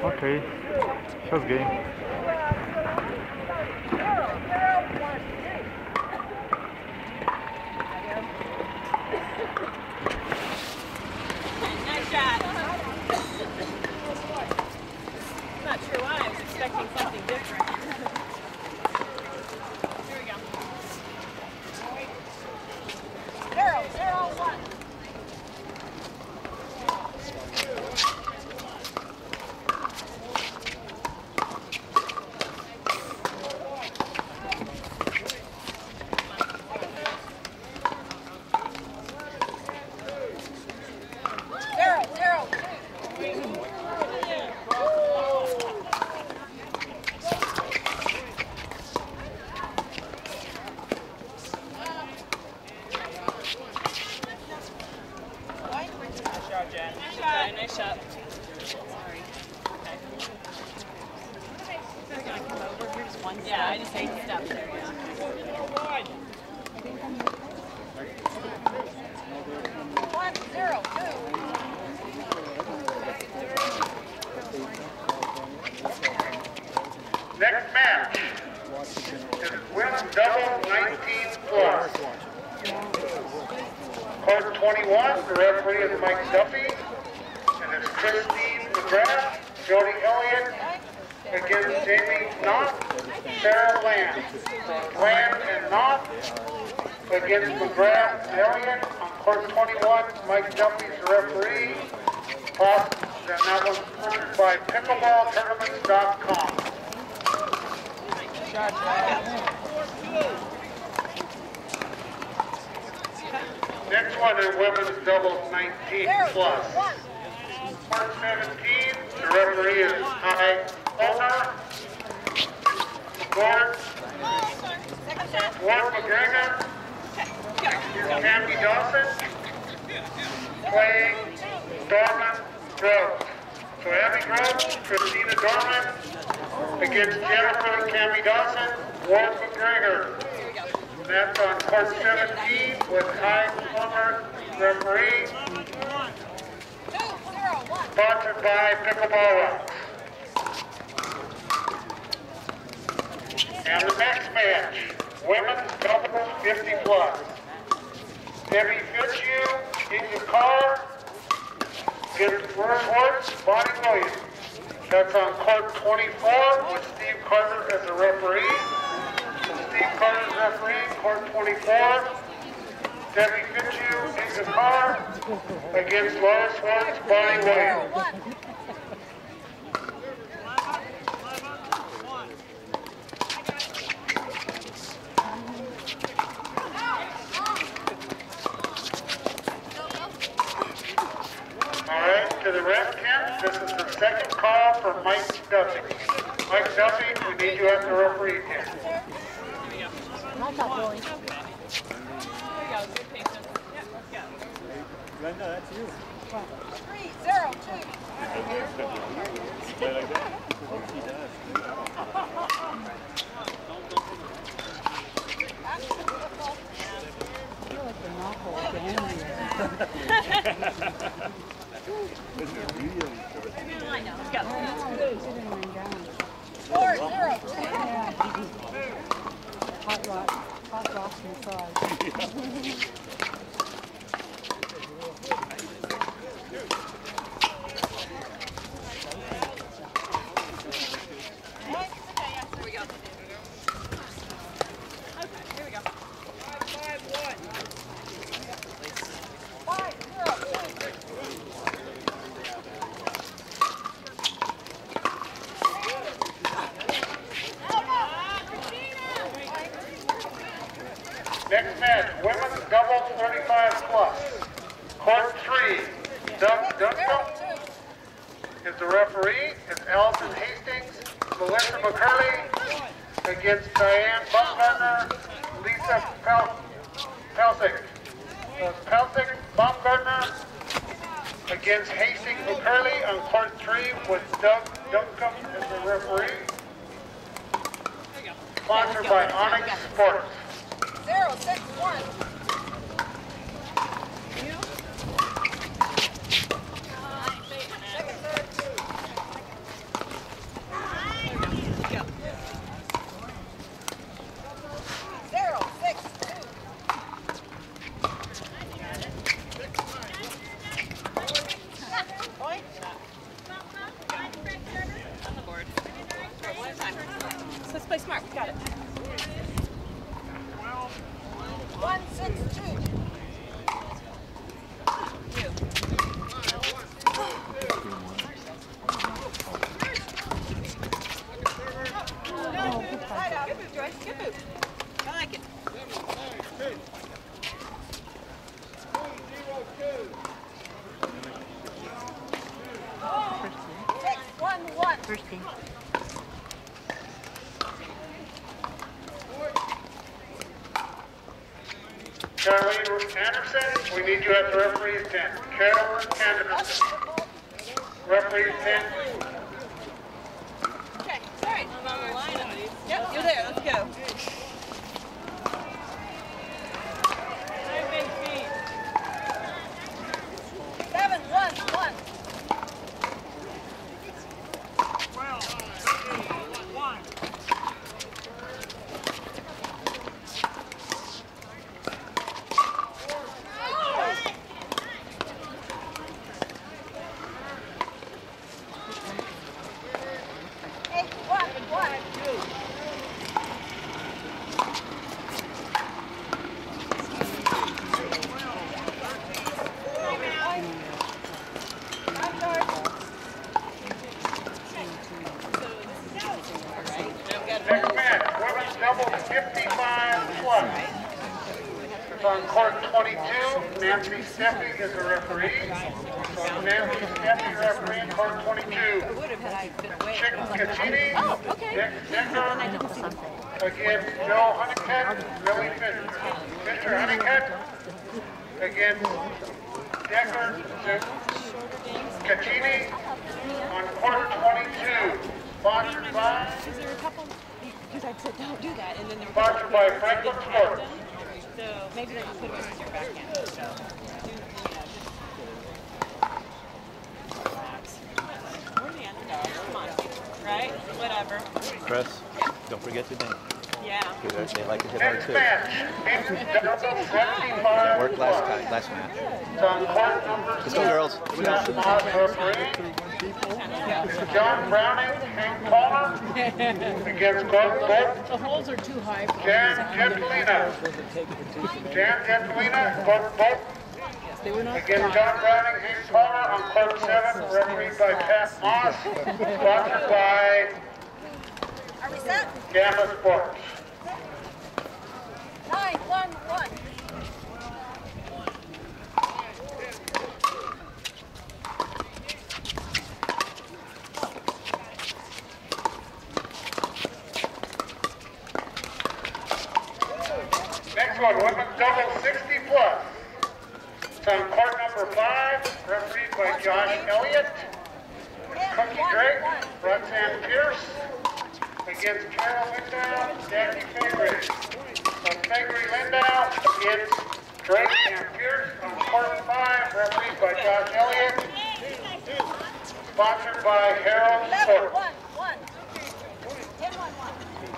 Okay, first game. Nice shot. I'm not sure why. I was expecting something different. Here we go. 0-0-1. Nice shot. Sorry. Okay. Gonna come over. Here's one. Yeah, I just hate to stop there. Yeah. Next match is women's double 19 plus. Court 21, the referee is Mike Duffy, and it's Christine McGrath, Jody Elliott against Jamie Knott, Sarah Land. So Land and Knott against McGrath and Elliott on court 21. Mike Duffy's the referee. And that one's sponsored by pickleballtournaments.com. Next one is women's doubles 19 plus. Court 17, the referee is Ty Ulmer. Ward McGregor is Tammy Dawson. Playing Dorman Groves. So Abby Groves, Christina Dorman against Jennifer and Tammy Dawson, Ward McGregor. And that's on court 17 with Ty Ulmer, referee. Sponsored by Pickleball Rocks. And the next match, women's doubles 50 plus. Debbie Fitzhugh, Inga Carr, against Bruce Hortz, Bonnie Williams. That's on court 24 with Steve Carter as a referee. Steve Carter's referee, court 24. Debbie Fitzhugh, Inga Carr, against Lois Hortz, Bonnie Williams. To the ref tent, this is the second call for Mike Duffy. Mike Duffy, we need you at the referee tent. Glenda, that's you. 3-0-2. Play like that? He does. I feel like the novel again. This is really short. Let's go. 4-0. Hot rocks massage. Next match, women's doubles 35 plus. Court 3, Doug Duncombe is the referee. It's Allison Hastings, Melissa McCurley against Diane Baumgartner, Lisa Pelsick. Pelsick, Baumgartner against Hastings McCurley on court 3 with Doug Duncombe as the referee. Sponsored by Onyx Sports. 0-6-1. Caroline Anderson, we need you at the referee's tent. Caroline Anderson, referee's tent. Okay, sorry. I'm on the line of these. Yep, you're there. Let's go. 9 big feet. 7, 1, 1. Next match, women's doubles 55 plus. It's on court 22. Nancy Steffi is the referee. So Nancy Steffi referee, court 22. Chick Caccini, Decker against Joe Honeycutt, Billy Fisher Honeycutt against Decker Caccini on court 22. Sponsored by? Is there a couple? Because I said don't do that, and then there were Sponsored by Franklin Sports. So maybe they just put it in your backhand. So we're the underdogs. Come on, right? Whatever. Chris, don't forget your name. Yeah. Because they like to hit hard Next too. match, men's doubles 75 That worked last plus. match. It's on court number Let's 6. go, girls. Josh Moss referee. John Browning, Hank Palmer against Gordon Bolt. The holes are too high for Jan Gentilina. Jan Gentilina, Gordon Bolt They were not against John Browning, Hank Palmer on court 7, refereed by Pat Moss, sponsored by Are we set? Gamma Sports. 9, 1, 1. Next one, women's double 60 plus. It's on court number 5, refereed by Josh Elliott, Cookie Drake, Roxanne Pierce, against Carol Lindow, Jackie Fabry. So Fabry Lindow against Drake and Pierce on court 5, refereed by Josh Elliott, sponsored by Harold 11, Sports. 1, 1. 10, 1, 1.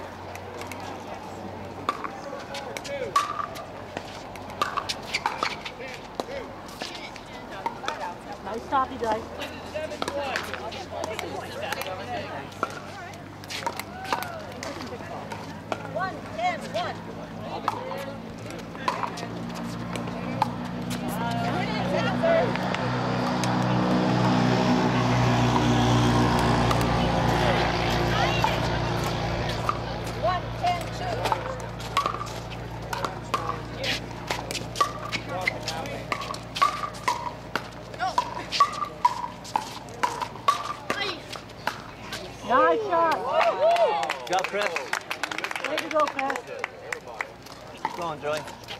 Nice stop, you guys. 1, 10, 1. Nice shot. Good job, Chris. Way to go, Chris. Keep going, Joey.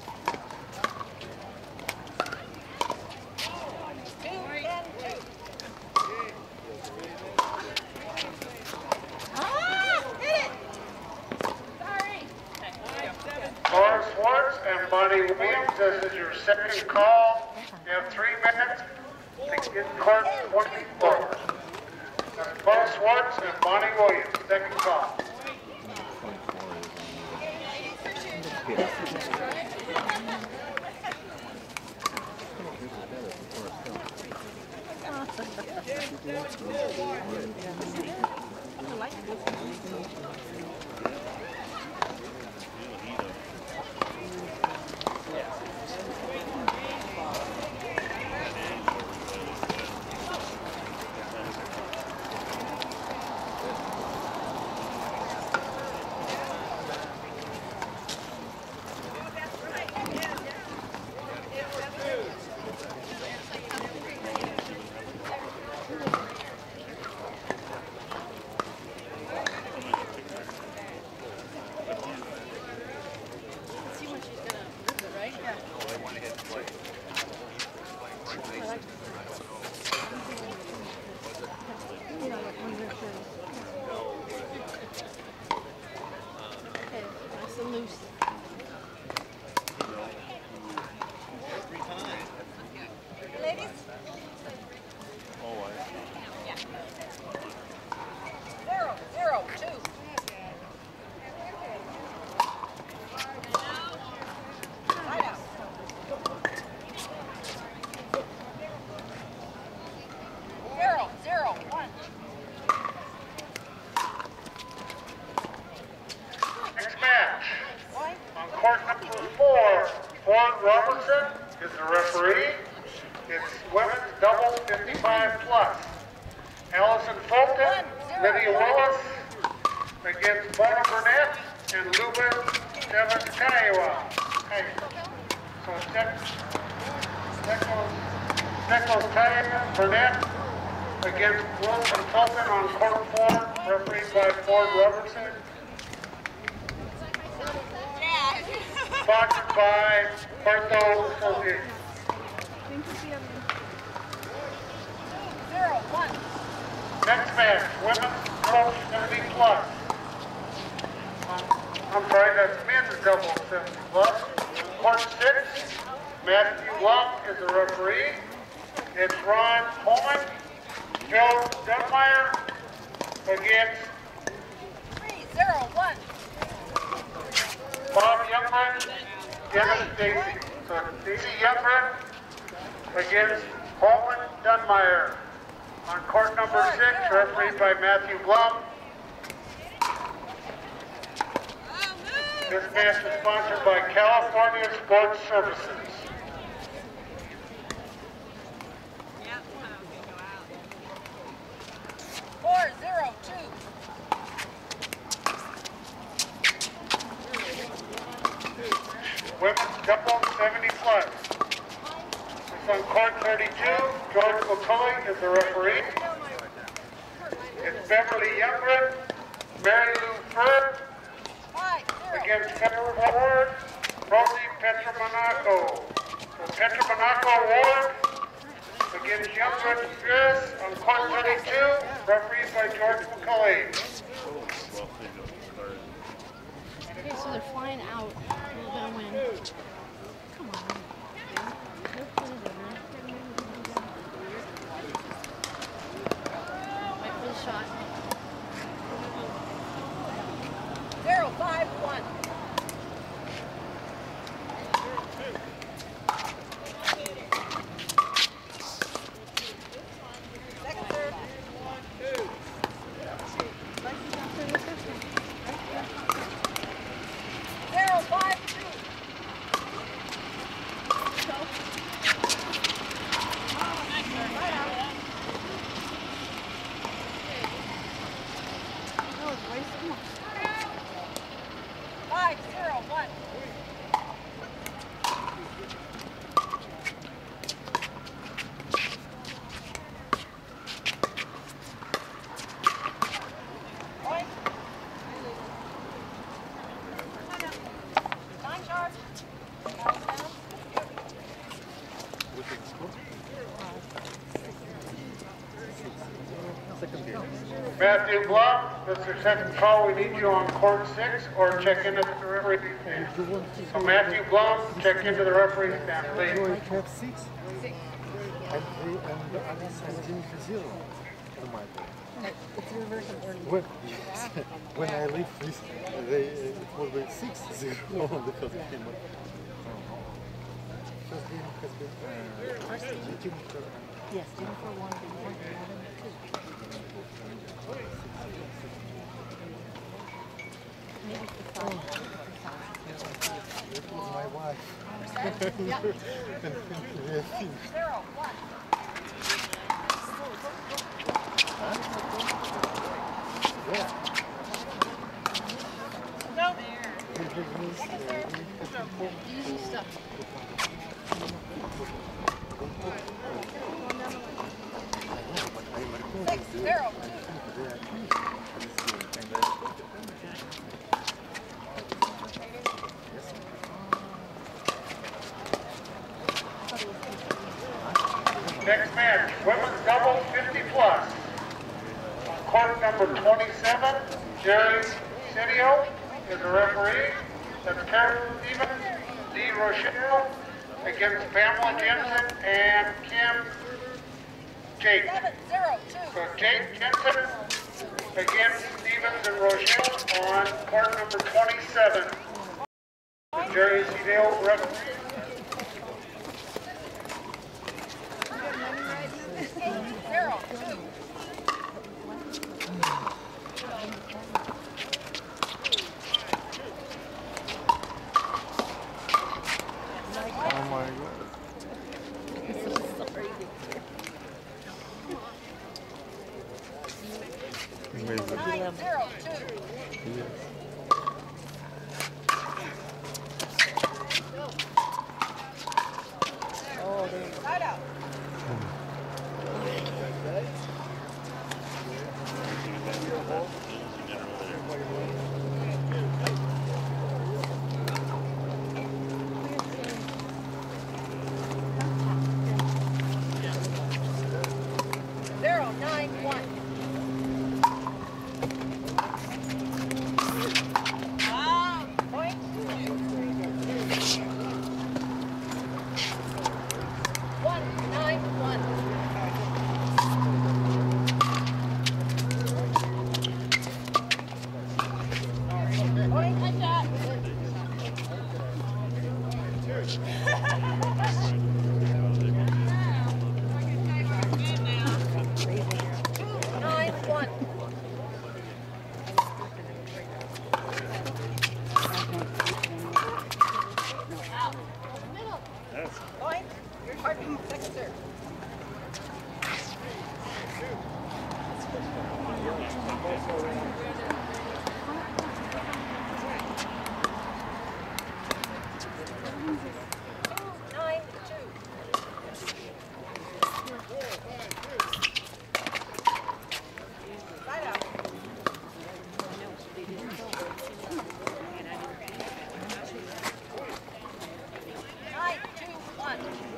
Laura Schwartz and Bonnie Williams, this is your second call. You have 3 minutes to get court 24. That's Laura Schwartz and Bonnie Williams, second call. 4, Ford Robertson is the referee. It's women's double 55 plus. Allison Fulton, Lydia Willis against Mona Burnett and Lubin Devonskaya. So Tekos Burnett against Wilson Fulton on court 4, refereed by Ford Robertson. Sponsored by Bartho Associates. 0-1. Next match, women's double 70 plus. I'm sorry, that's men's double 70 plus. Court 6, Matthew Lum is the referee. It's Ron Holman, Joe Dunmeyer against 3-0-1. Bob Youngman, Dennis Stacy. So Stacy Youngman against Holman Dunmeyer. On court number 6, refereed by Matthew Blum. This match is sponsored by California Sports Services. Yeah, okay, go out. 4-0-2. Women's double 70 plus. It's on court 32. George McCulley is the referee. It's Beverly Youngren, Mary Lou Furr against Pepper Ward, Rosie Petromonaco. So Petromonaco Ward against Youngren Pierce on court 32, refereed by George McCulley. Okay, so they're flying out. Who's gonna win? Come on. Wait for the shot. 0-5-1. Second, third. 0-5-2. Oh, it's race. Come on. 5-0-1. Point. Time charge. Matthew Blum, this is your second call. We need you on court 6 or check into the referee stand. So Matthew Blum, check into the referee stand, please. I have 6 and the other 17 0 on my ball. It's reverse of order. When I leave this, it will be 6-0 on the first game. First game has been Jennifer. Yes, Jennifer won. Maybe it's the five. It was my wife. Yeah. And we have finished. 0-1. Yeah. No. Easy stuff. Six, 0. Next match, women's double 50 plus. Court number 27, Jerry Cidio is the referee. That's Karen Stevens, Dee Rochelle against Pamela Jensen and Kim Jake. 7-0-2. So Jake Jensen against Stevens and Rochelle on court number 27. Jerry Cidio referee. 0-2. my god. Amazing. 9-0-2. Yes. Oh, there you go. Side out. Zero, 9-1. Point. 1-9-1. Point. Good shot. Two, 9-1. Point. Pardon, Dexter. Nine, two. Side out. Nine, two, one.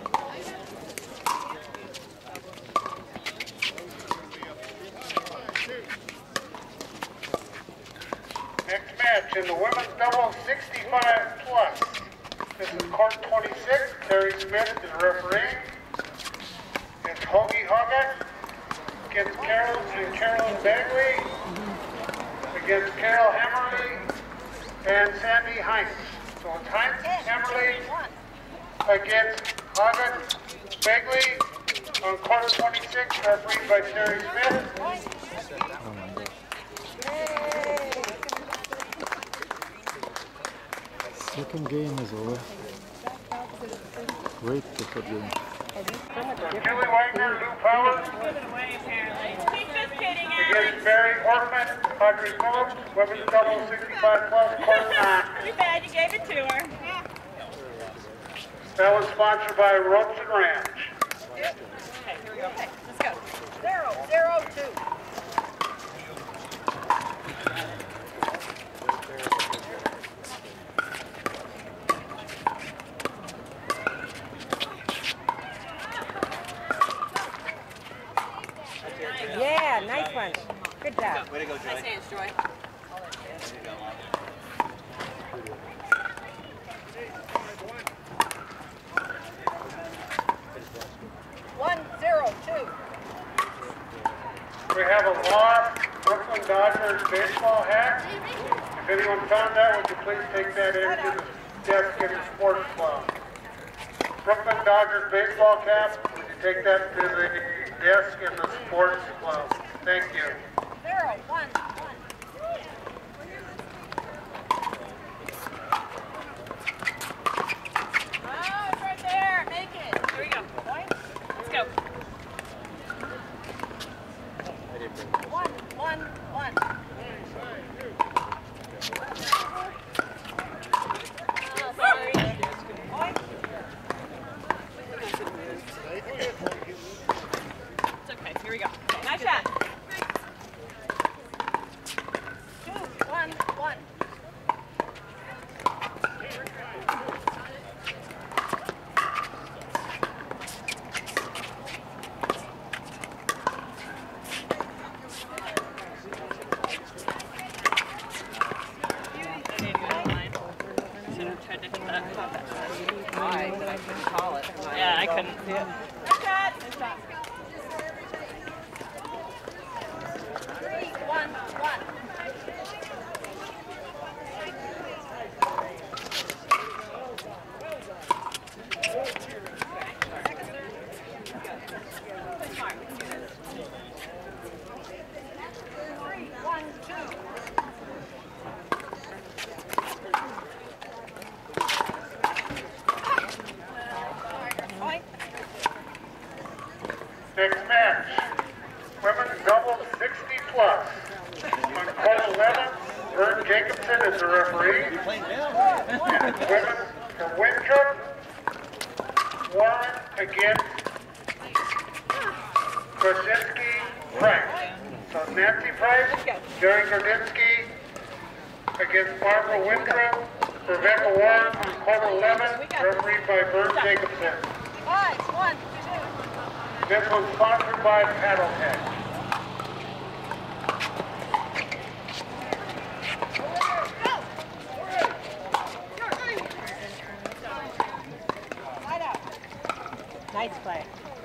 Next match in the women's doubles 65 plus. This is court 26. Terry Smith is the referee. It's Hoagie Hoggett against Carolyn Bagley, against Carol Hammerly and Sandy Heinz. So it's Heinz, Hammerly against Hoggett, Bagley on court 26, refereed by Terry Smith. Oh my god. Second game is over. Great second game. Julie Wagner, Lou Powers Give it away, apparently. He's just kidding, against Barry Orphan, Audrey Phillips, women's double 65 plus, court 9. Too bad you gave it to her. That was sponsored by Ropes and Ranch. Okay, here we go. Okay, let's go. 0-0-2. Yeah, nice one. Good job. Way to go, Joy. Nice hands, Joy. One, 0-2. We have a lost Brooklyn Dodgers baseball hat. If anyone found that, would you please take that into the desk in the sports club? Brooklyn Dodgers baseball cap, would you take that to the desk in the sports club? Thank you. 0-1-1. Oh, it's right there. Make it. Here we go. Point. Let's go. 1-1-1. Oh, sorry. Point. It's okay. Here we go. Nice shot. 2-1-1. Yeah, I couldn't. Yeah. Nice shot. Nice shot. 3-1-1. Good mark. 3-1-2. Next match, women's doubles 60 plus. On court 11, Vern Jacobson is the referee. And women from Winthrop, Warren against Gordinsky Price. So Nancy Price, Jerry Gordinsky against Barbara Winthrop, Rebecca Warren on court 11, refereed by Vern Jacobson. Five, 1, 2. This was sponsored by Paddlehead. Nice play.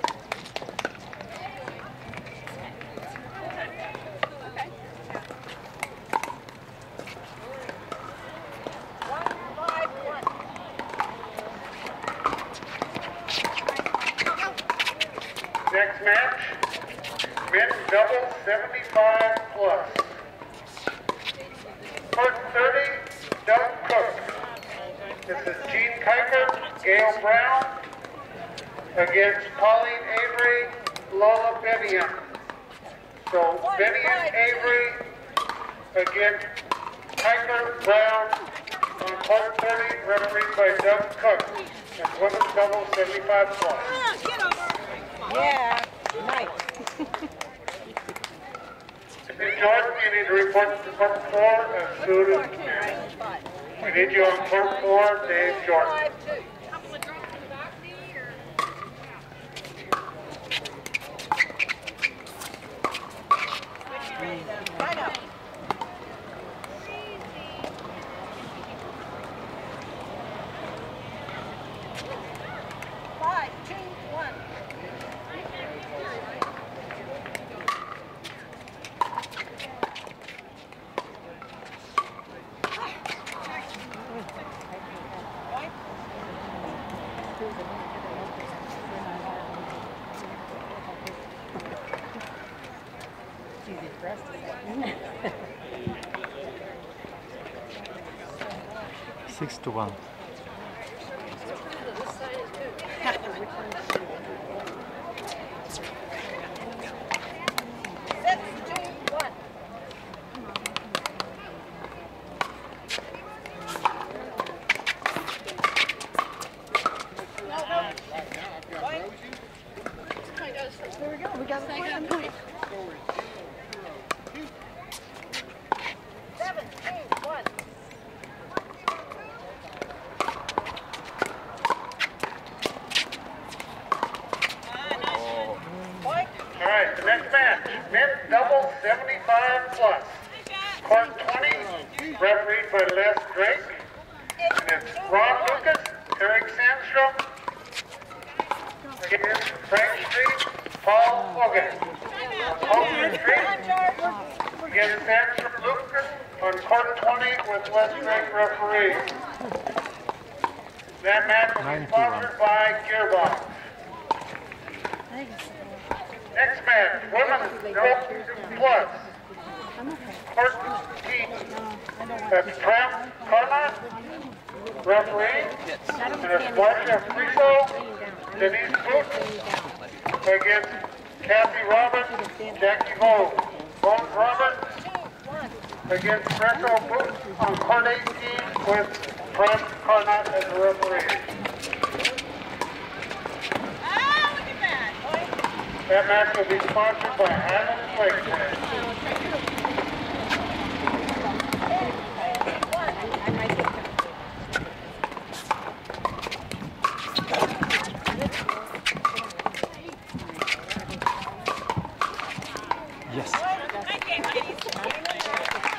Next match, men's doubles 75 plus. Court 30, Doug Cook. This is Gene Kiker, Gail Brown against Pauline Avery, Lola Benion. So Benion Avery against Kiker Brown on court 30, refereed by Doug Cook. And women's doubles 75 plus. Yeah, nice. Jordan, you need to report to court 4 as soon as we need you on court 4, Dave Jordan. 5, 2. Right up. Five, 2, 1. Easy for us to say. 6-1. There we go. We got a second point. 7, 2, 1. All right, the next match, men's doubles 75 plus. Court 20, refereed by Les Drake. And it's Ron Lucas, Eric Sandstrom, against Frank Street, Paul Hogan. Hogan Street against Sandstrom Lucas on court 20 with Les Drake referee. That match will be sponsored by Gearbox. Next match, women's doubles plus. Court 15, that's Tram Carnot, referee, and it's Marcia Friso, Denise Booth, against Kathy Roberts, Jackie Vogue. Bones Roberts against Greco Booth on court 18 with Tram Carnot as the referee. That match will be sponsored by Highland Lakes. Yes.